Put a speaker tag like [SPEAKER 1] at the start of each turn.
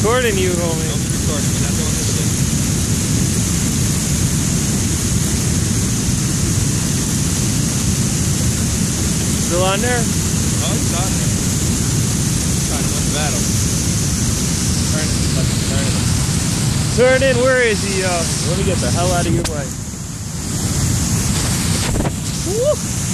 [SPEAKER 1] recording you, homie.
[SPEAKER 2] Don't be recording me, not doing this shit.
[SPEAKER 1] Still on there?
[SPEAKER 2] Oh, he's on there. Trying to win the battle. Turn it, fucking turn it.
[SPEAKER 1] Turn in, where is he? Let me get the hell out of your way. Woo!